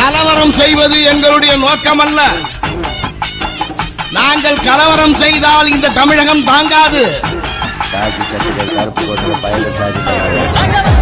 கலவரம் செய்வது எங்களுடைய நோக்கமல்ல. நாங்கள் கலவரம் செய்தால் இந்த தமிழகம் தாங்காது. சாதி சட்டங்கள் கருப்பு கோட்டை பயல சாதி